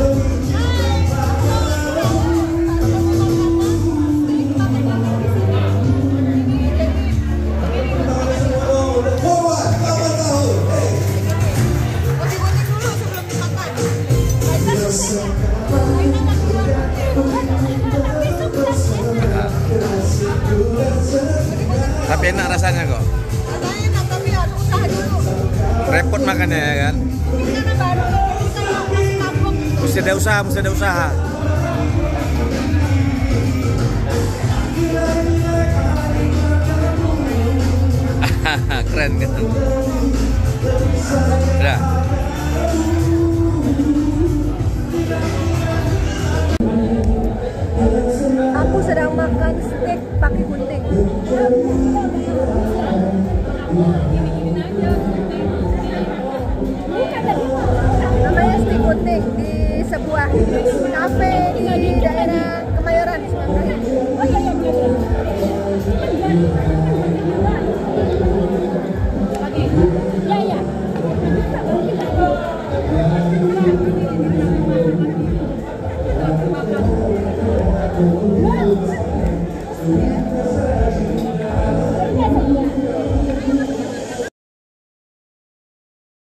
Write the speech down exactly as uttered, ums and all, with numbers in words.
Tapi enak rasanya kok. Rasanya enak tapi harus usaha dulu. Repot makannya ya kan? Ini karena baru kita yang masih kampung. Mesti ada usaha, mesti ada usaha. Keren kan? Udah.